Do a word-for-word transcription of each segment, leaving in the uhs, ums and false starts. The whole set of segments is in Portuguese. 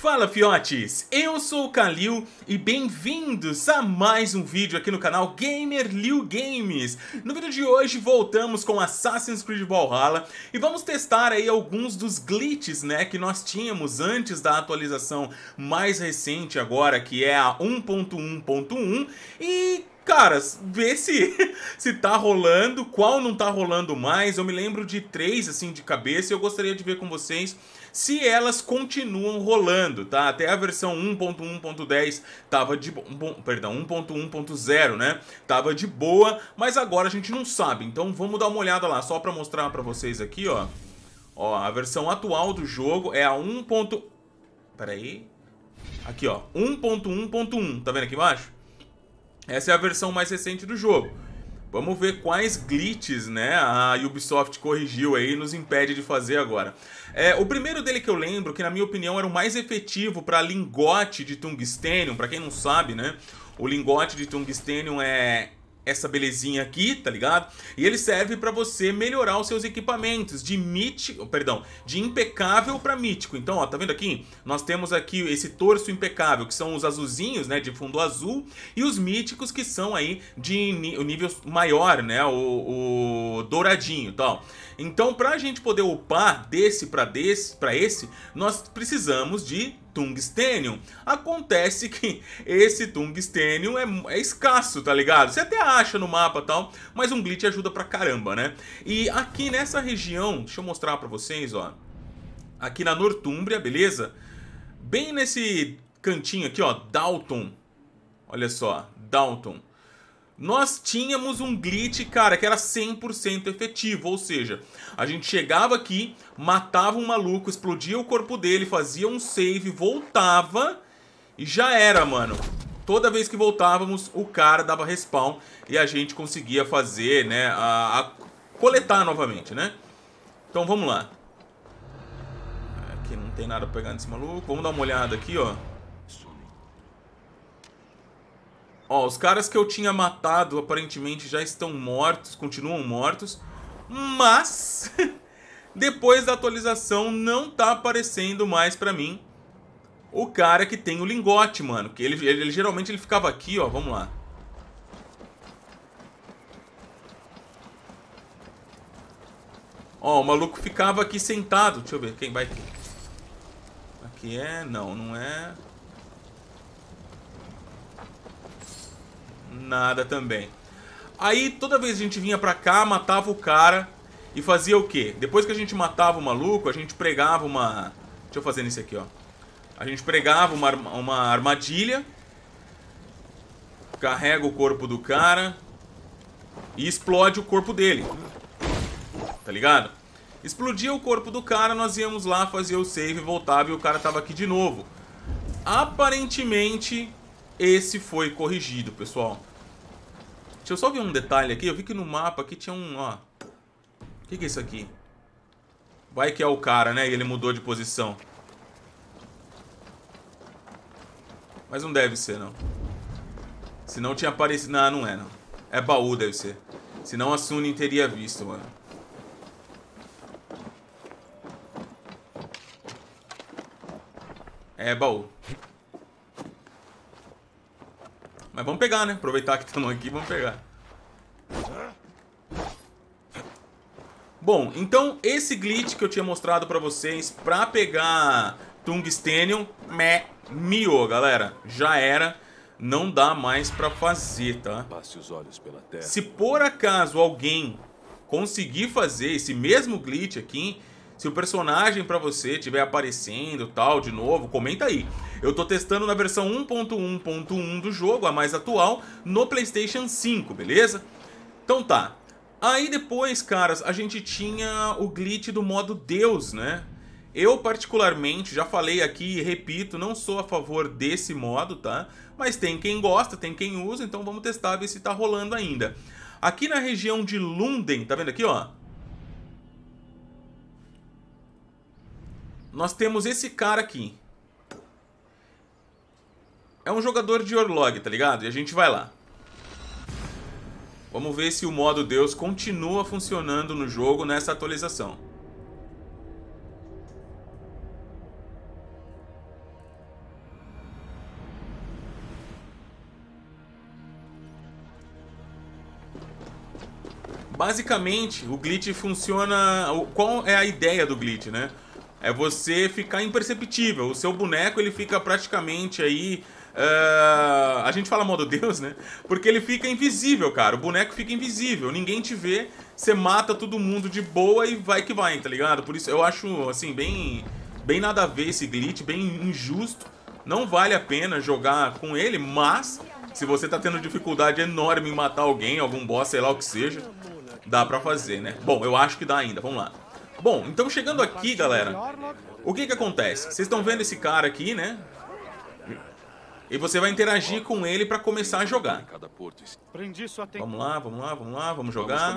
Fala fiotes, eu sou o Kalil e bem-vindos a mais um vídeo aqui no canal GamerLil Games. No vídeo de hoje voltamos com Assassin's Creed Valhalla e vamos testar aí alguns dos glitches, né, que nós tínhamos antes da atualização mais recente agora, que é a um ponto um ponto um, e caras, ver se, se tá rolando, qual não tá rolando mais. Eu me lembro de três assim de cabeça e eu gostaria de ver com vocês se elas continuam rolando, tá? Até a versão um ponto um ponto dez tava de um, perdão, um ponto um ponto zero, né? Tava de boa, mas agora a gente não sabe. Então vamos dar uma olhada lá, só pra mostrar pra vocês aqui, ó. Ó, a versão atual do jogo é a um. Pera aí. Aqui, ó, um ponto um ponto um, tá vendo aqui embaixo? Essa é a versão mais recente do jogo. Vamos ver quais glitches, né, a Ubisoft corrigiu aí e nos impede de fazer agora. É, o primeiro dele que eu lembro, que na minha opinião era o mais efetivo para lingote de tungstênio, para quem não sabe, né, o lingote de tungstênio é essa belezinha aqui, tá ligado? E ele serve para você melhorar os seus equipamentos de mítico, perdão, de impecável para mítico. Então, ó, tá vendo aqui? Nós temos aqui esse torso impecável, que são os azulzinhos, né, de fundo azul, e os míticos que são aí de nível maior, né, o, o douradinho e tal. Então, pra gente poder upar desse pra desse, para esse, nós precisamos de tungstênio. Acontece que esse tungstênio é, é escasso, tá ligado? Você até acha no mapa e tal, mas um glitch ajuda pra caramba, né? E aqui nessa região, deixa eu mostrar pra vocês, ó. Aqui na Nortúmbria, beleza? Bem nesse cantinho aqui, ó, Dalton. Olha só, Dalton. Nós tínhamos um glitch, cara, que era cem por cento efetivo, ou seja, a gente chegava aqui, matava um maluco, explodia o corpo dele, fazia um save, voltava e já era, mano. Toda vez que voltávamos, o cara dava respawn e a gente conseguia fazer, né, a, a coletar novamente, né? Então vamos lá. Aqui não tem nada pra pegar nesse maluco, vamos dar uma olhada aqui, ó. Ó, os caras que eu tinha matado aparentemente já estão mortos, continuam mortos. Mas, depois da atualização, não tá aparecendo mais pra mim o cara que tem o lingote, mano. Que ele, ele, ele geralmente ele ficava aqui, ó, vamos lá. Ó, o maluco ficava aqui sentado. Deixa eu ver, quem vai aqui? Aqui é... Não, não é... Nada também. Aí toda vez a gente vinha pra cá, matava o cara e fazia o quê? Depois que a gente matava o maluco, a gente pregava uma... Deixa eu fazer nesse aqui, ó. A gente pregava uma, uma armadilha, carrega o corpo do cara e explode o corpo dele. Tá ligado? Explodia o corpo do cara, nós íamos lá fazer o save, voltava e o cara tava aqui de novo. Aparentemente... esse foi corrigido, pessoal. Deixa eu só ver um detalhe aqui. Eu vi que no mapa aqui tinha um... ó. O que que é isso aqui? Vai que é o cara, né? E ele mudou de posição. Mas não deve ser, não. Senão tinha aparecido... Não, não é, não. É baú, deve ser. Senão a Sunin teria visto, mano. É baú. Mas vamos pegar, né? Aproveitar que estamos aqui, vamos pegar. Bom, então esse glitch que eu tinha mostrado pra vocês pra pegar tungstênio, me miou, galera. Já era, não dá mais pra fazer, tá? Passe os olhos pela terra. Se por acaso alguém conseguir fazer esse mesmo glitch aqui, se o personagem pra você estiver aparecendo tal de novo, comenta aí. Eu tô testando na versão um ponto um ponto um do jogo, a mais atual, no PlayStation cinco, beleza? Então tá. Aí depois, caras, a gente tinha o glitch do modo Deus, né? Eu particularmente, já falei aqui e repito, não sou a favor desse modo, tá? Mas tem quem gosta, tem quem usa, então vamos testar, ver se tá rolando ainda. Aqui na região de Lunden, tá vendo aqui, ó? Nós temos esse cara aqui. É um jogador de Orlog, tá ligado? E a gente vai lá. Vamos ver se o modo Deus continua funcionando no jogo nessa atualização. Basicamente, o glitch funciona... Qual é a ideia do glitch, né? É você ficar imperceptível. O seu boneco, ele fica praticamente aí... Uh, a gente fala modo Deus, né? Porque ele fica invisível, cara. O boneco fica invisível. Ninguém te vê. Você mata todo mundo de boa e vai que vai, tá ligado? Por isso eu acho, assim, bem, bem nada a ver esse glitch. Bem injusto. Não vale a pena jogar com ele, mas... Se você tá tendo dificuldade enorme em matar alguém, algum boss, sei lá o que seja, dá pra fazer, né? Bom, eu acho que dá ainda. Vamos lá. Bom, então chegando aqui, galera, o que que acontece? Vocês estão vendo esse cara aqui, né? E você vai interagir com ele pra começar a jogar. Vamos lá, vamos lá, vamos lá, vamos jogar.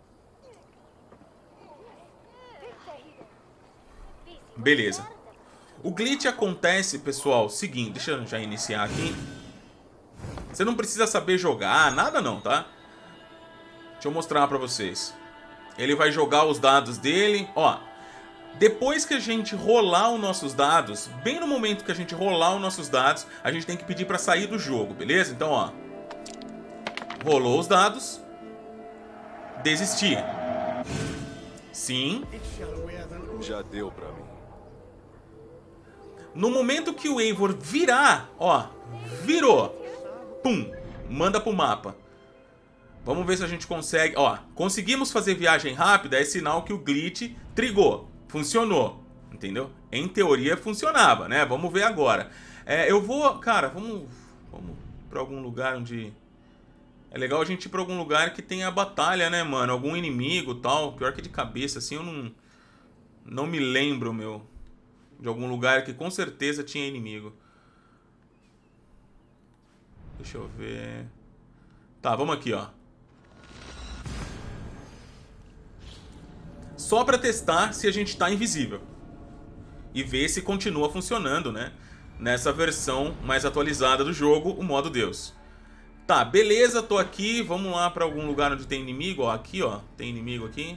Beleza. O glitch acontece, pessoal, seguinte, deixa eu já iniciar aqui. Você não precisa saber jogar, nada não, tá? Deixa eu mostrar pra vocês. Ele vai jogar os dados dele. Ó, depois que a gente rolar os nossos dados, bem no momento que a gente rolar os nossos dados, a gente tem que pedir pra sair do jogo, beleza? Então, ó. Rolou os dados. Desistir. Sim. Já deu pra mim. No momento que o Eivor virar, ó, virou. Pum, manda pro mapa. Vamos ver se a gente consegue. Ó, conseguimos fazer viagem rápida. É sinal que o glitch trigou. Funcionou, entendeu? Em teoria funcionava, né? Vamos ver agora. É, eu vou, cara, vamos, vamos pra algum lugar onde... É legal a gente ir pra algum lugar que tenha batalha, né, mano? Algum inimigo e tal. Pior que de cabeça, assim, eu não... Não me lembro, meu, de algum lugar que com certeza tinha inimigo. Deixa eu ver... Tá, vamos aqui, ó. Só pra testar se a gente tá invisível. E ver se continua funcionando, né? Nessa versão mais atualizada do jogo, o modo Deus. Tá, beleza, tô aqui. Vamos lá pra algum lugar onde tem inimigo. Ó, aqui, ó. Tem inimigo aqui.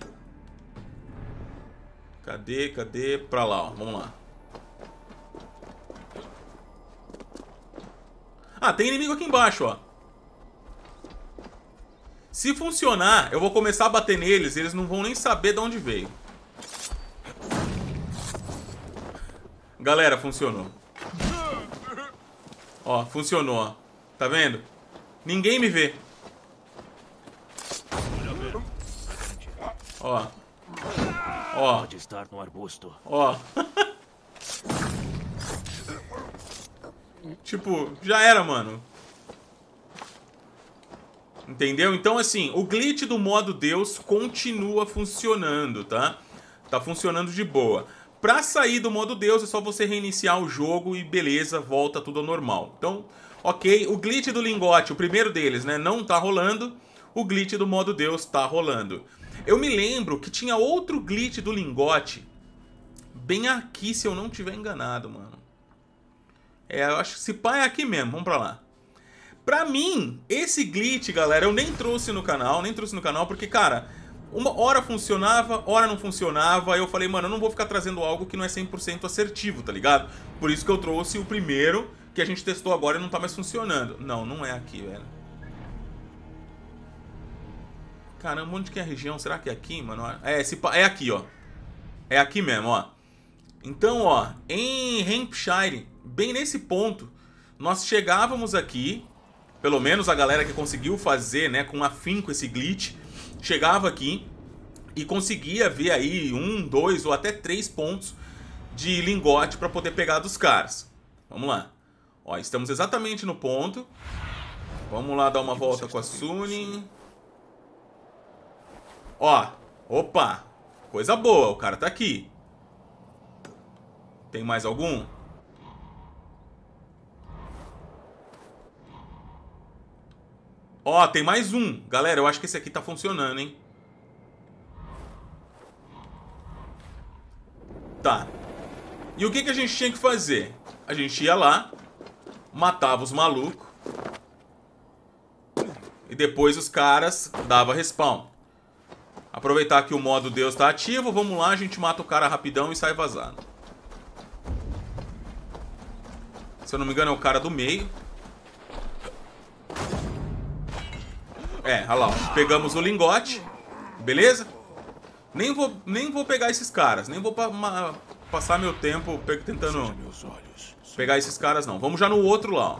Cadê, cadê? Pra lá, ó. Vamos lá. Ah, tem inimigo aqui embaixo, ó. Se funcionar, eu vou começar a bater neles e eles não vão nem saber de onde veio. Galera, funcionou. Ó, funcionou, ó. Tá vendo? Ninguém me vê. Ó. Ó. Pode estar no arbusto. Ó. Tipo, já era, mano. Entendeu? Então, assim, o glitch do modo Deus continua funcionando, tá? Tá funcionando de boa. Pra sair do modo Deus é só você reiniciar o jogo e beleza, volta tudo ao normal. Então, ok, o glitch do lingote, o primeiro deles, né, não tá rolando. O glitch do modo Deus tá rolando. Eu me lembro que tinha outro glitch do lingote bem aqui, se eu não tiver enganado, mano. É, eu acho que esse pá é aqui mesmo, vamos pra lá. Pra mim, esse glitch, galera, eu nem trouxe no canal, nem trouxe no canal, porque, cara, uma hora funcionava, hora não funcionava, aí eu falei, mano, eu não vou ficar trazendo algo que não é cem por cento assertivo, tá ligado? Por isso que eu trouxe o primeiro, que a gente testou agora e não tá mais funcionando. Não, não é aqui, velho. Caramba, onde que é a região? Será que é aqui, mano? É, esse, é aqui, ó. É aqui mesmo, ó. Então, ó, em Hampshire, bem nesse ponto, nós chegávamos aqui, pelo menos a galera que conseguiu fazer, né, com afinco esse glitch, chegava aqui e conseguia ver aí um, dois ou até três pontos de lingote para poder pegar dos caras. Vamos lá. Ó, estamos exatamente no ponto. Vamos lá dar uma volta com a Sunny. Ó, opa, coisa boa, o cara tá aqui. Tem mais algum? Ó, tem mais um. Galera, eu acho que esse aqui tá funcionando, hein? Tá. E o que que a gente tinha que fazer? A gente ia lá, matava os malucos, e depois os caras davam respawn. Aproveitar que o modo Deus tá ativo, vamos lá, a gente mata o cara rapidão e sai vazando. Se eu não me engano é o cara do meio. É, olha lá, ó. Pegamos o lingote. Beleza? Nem vou, nem vou pegar esses caras. Nem vou pa ma passar meu tempo tentando pegar esses caras, não. Vamos já no outro lá, ó.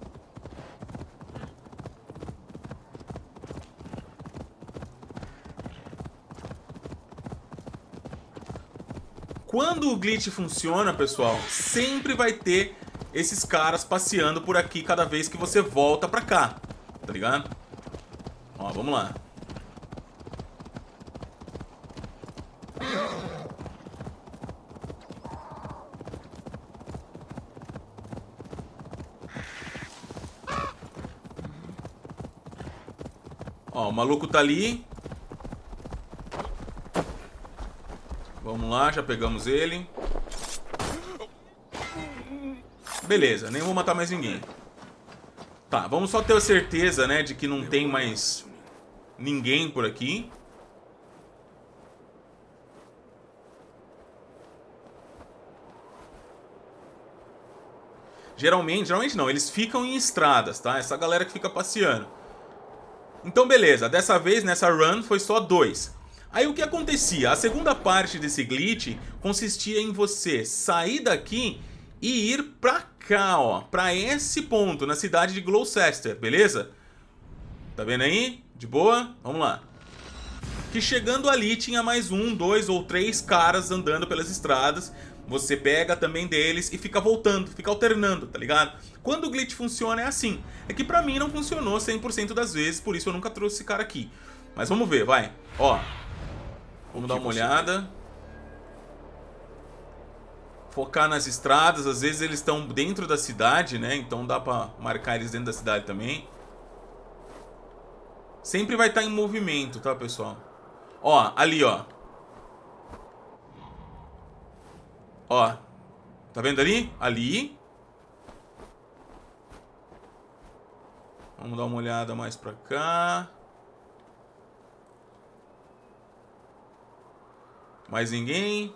Quando o glitch funciona, pessoal, sempre vai ter esses caras passeando por aqui cada vez que você volta pra cá. Tá ligado? Ó, vamos lá. Ó, o maluco tá ali. Vamos lá, já pegamos ele. Beleza, nem vou matar mais ninguém. Tá, vamos só ter a certeza, né, de que não tem mais ninguém por aqui. Geralmente, geralmente não, eles ficam em estradas, tá? Essa galera que fica passeando. Então beleza, dessa vez nessa run foi só dois. Aí o que acontecia? A segunda parte desse glitch consistia em você sair daqui e ir pra cá, ó. Pra esse ponto, na cidade de Gloucester, beleza? Tá vendo aí? De boa? Vamos lá. Que chegando ali tinha mais um, dois ou três caras andando pelas estradas. Você pega também deles e fica voltando, fica alternando, tá ligado? Quando o glitch funciona é assim. É que pra mim não funcionou cem por cento das vezes, por isso eu nunca trouxe esse cara aqui. Mas vamos ver, vai. Ó. Vamos dar uma olhada. Focar nas estradas. Às vezes eles estão dentro da cidade, né? Então dá pra marcar eles dentro da cidade também. Sempre vai estar em movimento, tá, pessoal? Ó, ali, ó. Ó. Tá vendo ali? Ali. Vamos dar uma olhada mais pra cá. Mais ninguém.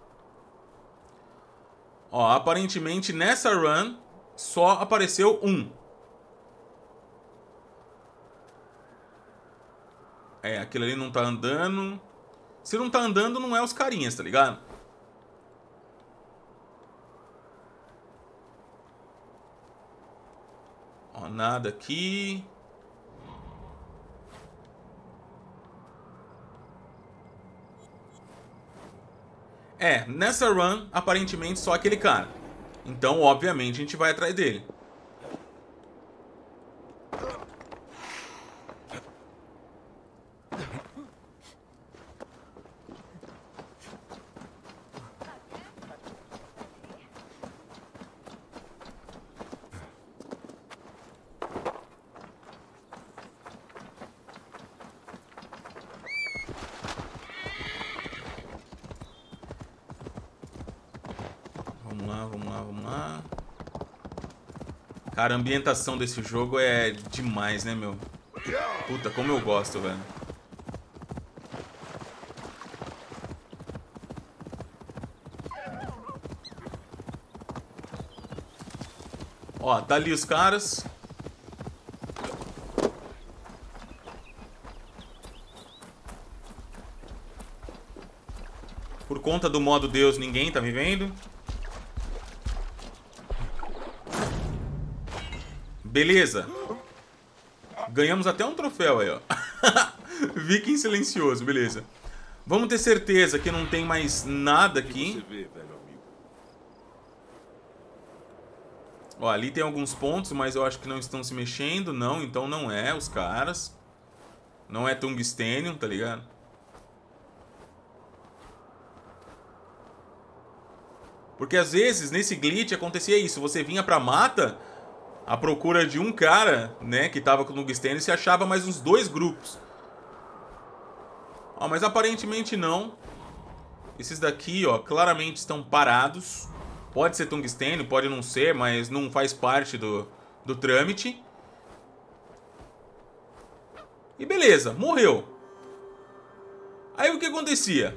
Ó, aparentemente nessa run só apareceu um. É, aquele ali não tá andando. Se não tá andando, não é os carinhas, tá ligado? Ó, nada aqui. É, nessa run, aparentemente só aquele cara. Então, obviamente, a gente vai atrás dele. Vamos lá, vamos lá, vamos lá. Cara, a ambientação desse jogo é demais, né, meu? Puta, como eu gosto, velho. Ó, tá ali os caras. Por conta do modo Deus, ninguém tá me vendo. Beleza. Ganhamos até um troféu aí, ó. Viking silencioso, beleza. Vamos ter certeza que não tem mais nada aqui. Ó, ali tem alguns pontos, mas eu acho que não estão se mexendo. Não, então não é os caras. Não é tungstênio, tá ligado? Porque às vezes, nesse glitch, acontecia isso. Você vinha pra mata à procura de um cara, né, que tava com tungstênio, e se achava mais uns dois grupos. Ó, mas aparentemente não. Esses daqui, ó, claramente estão parados. Pode ser tungstênio, pode não ser, mas não faz parte do, do trâmite. E beleza, morreu. Aí o que acontecia?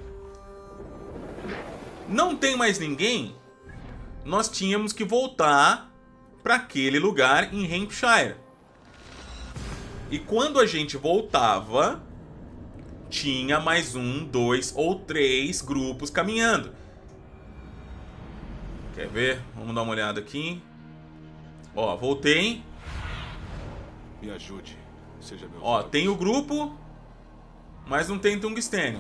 Não tem mais ninguém. Nós tínhamos que voltar para aquele lugar em Hampshire. E quando a gente voltava, tinha mais um, dois ou três grupos caminhando. Quer ver? Vamos dar uma olhada aqui. Ó, voltei. Me ajude. Seja meu Ó, amigo. tem o grupo, mas não tem tungstênio.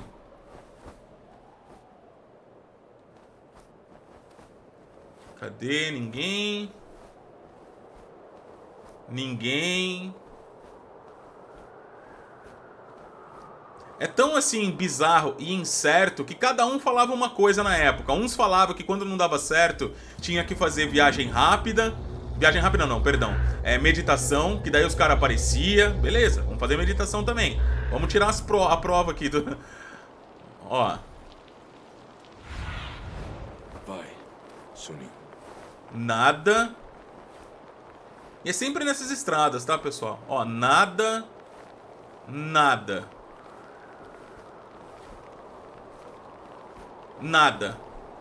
Cadê? Ninguém. Ninguém. É tão assim bizarro e incerto que cada um falava uma coisa na época. Uns falavam que quando não dava certo tinha que fazer viagem rápida. Viagem rápida não, perdão. É meditação, que daí os caras apareciam. Beleza, vamos fazer meditação também. Vamos tirar as pro a prova aqui do... Ó. Vai, Sunim. Nada. E é sempre nessas estradas, tá, pessoal? Ó, nada. Nada. Nada.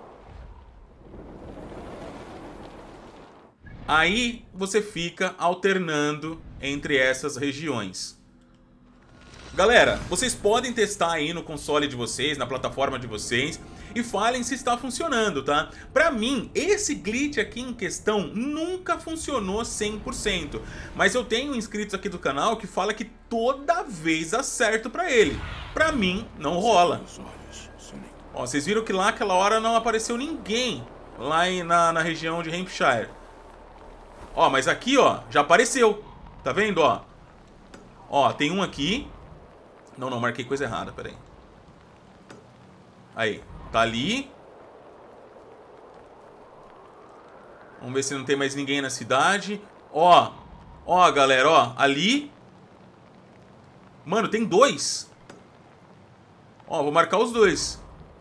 Aí você fica alternando entre essas regiões. Galera, vocês podem testar aí no console de vocês, na plataforma de vocês, e falem se está funcionando, tá? Pra mim, esse glitch aqui em questão nunca funcionou cem por cento. Mas eu tenho inscritos aqui do canal que fala que toda vez acerto pra ele. Pra mim, não rola. Ó, vocês viram que lá aquela hora não apareceu ninguém lá em, na, na região de Hampshire. Ó, mas aqui, ó, já apareceu. Tá vendo, ó? Ó, tem um aqui. Não, não, marquei coisa errada, peraí. Aí, tá ali. Vamos ver se não tem mais ninguém na cidade. Ó, ó, galera, ó, ali. Mano, tem dois. Ó, vou marcar os dois.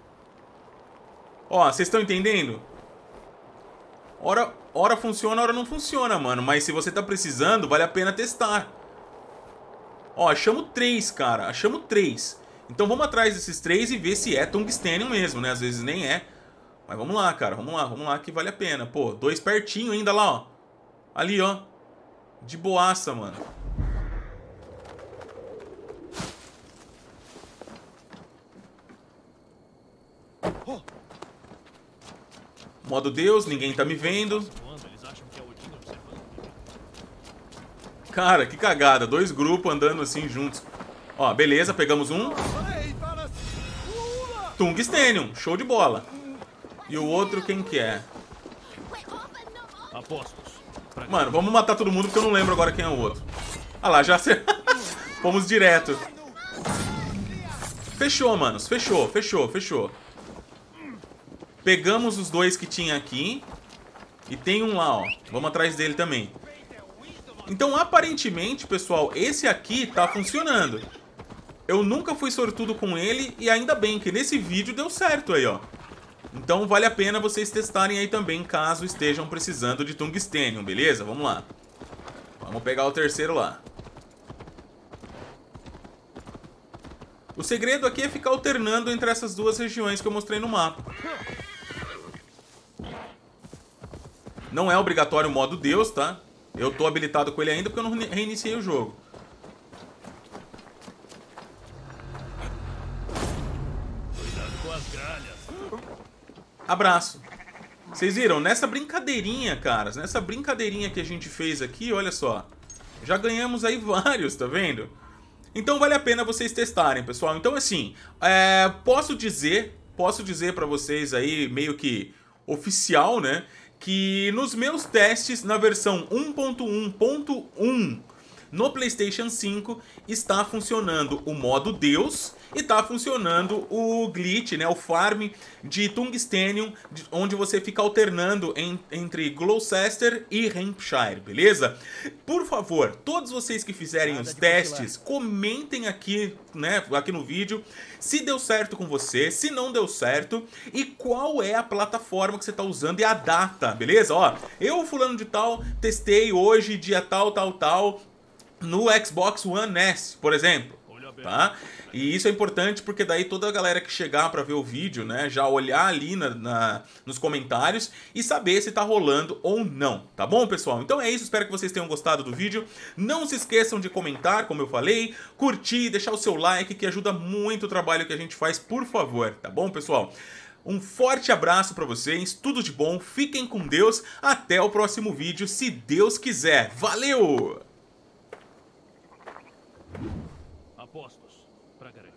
Ó, vocês estão entendendo? Hora, hora funciona, hora não funciona, mano. Mas se você tá precisando, vale a pena testar. Ó, achamos três, cara. Achamos três. Então vamos atrás desses três e ver se é tungstênio mesmo, né? Às vezes nem é. Mas vamos lá, cara. Vamos lá, vamos lá que vale a pena. Pô, dois pertinho ainda lá, ó. Ali, ó. De boaça, mano. Modo Deus, ninguém tá me vendo. Cara, que cagada. Dois grupos andando assim juntos. Ó, beleza, pegamos um. Tungstênio, show de bola. E o outro quem que é? Mano, vamos matar todo mundo porque eu não lembro agora quem é o outro. Ah lá, já se... Fomos direto. Fechou, manos, fechou, fechou, fechou. Pegamos os dois que tinha aqui. E tem um lá, ó. Vamos atrás dele também. Então, aparentemente, pessoal, esse aqui tá funcionando. Eu nunca fui sortudo com ele e ainda bem que nesse vídeo deu certo aí, ó. Então, vale a pena vocês testarem aí também, caso estejam precisando de tungstênio, beleza? Vamos lá. Vamos pegar o terceiro lá. O segredo aqui é ficar alternando entre essas duas regiões que eu mostrei no mapa. Não é obrigatório o modo Deus, tá? Eu tô habilitado com ele ainda porque eu não reiniciei o jogo. Cuidado com as gralhas. Abraço. Vocês viram? Nessa brincadeirinha, caras, nessa brincadeirinha que a gente fez aqui, olha só. Já ganhamos aí vários, tá vendo? Então vale a pena vocês testarem, pessoal. Então assim, é, posso dizer, posso dizer pra vocês aí, meio que oficial, né? Que nos meus testes na versão um ponto um ponto um no PlayStation cinco está funcionando o modo Deus e está funcionando o glitch, né, o farm de tungstênio, onde você fica alternando em, entre Gloucester e Hampshire, beleza? Por favor, todos vocês que fizerem os testes, comentem aqui, né, aqui no vídeo se deu certo com você, se não deu certo e qual é a plataforma que você está usando e a data, beleza? Ó, eu, fulano de tal, testei hoje, dia tal, tal, tal, no Xbox One S, por exemplo. tá? E isso é importante porque daí toda a galera que chegar pra ver o vídeo, né, já olhar ali na, na, nos comentários e saber se tá rolando ou não, tá bom, pessoal? Então é isso, espero que vocês tenham gostado do vídeo. Não se esqueçam de comentar, como eu falei, curtir, deixar o seu like, que ajuda muito o trabalho que a gente faz, por favor, tá bom, pessoal? Um forte abraço pra vocês, tudo de bom, fiquem com Deus, até o próximo vídeo, se Deus quiser. Valeu! Apostos, pra garantir.